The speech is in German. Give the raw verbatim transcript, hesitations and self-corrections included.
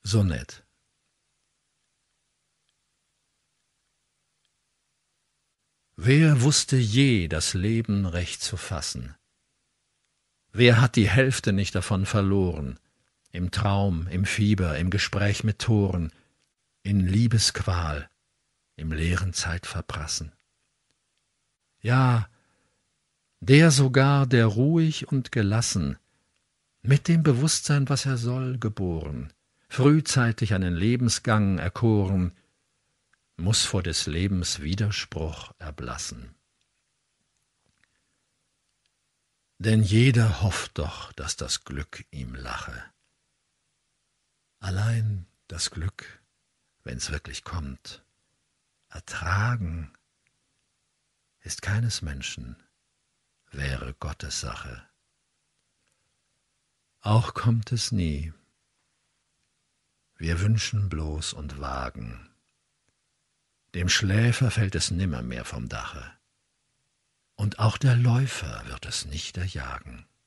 Sonett. Wer wusste je, das Leben recht zu fassen? Wer hat die Hälfte nicht davon verloren? Im Traum, im Fieber, im Gespräch mit Toren, in Liebesqual, im leeren Zeitverprassen. Ja, der sogar, der ruhig und gelassen, mit dem Bewusstsein, was er soll, geboren, frühzeitig einen Lebensgang erkoren, muß vor des Lebens Widerspruch erblassen. Denn jeder hofft doch, dass das Glück ihm lache. Allein das Glück, wenn's wirklich kommt, ertragen ist keines Menschen, wäre Gottes Sache. Auch kommt es nie, wir wünschen bloß und wagen, dem Schläfer fällt es nimmermehr vom Dache, und auch der Läufer wird es nicht erjagen.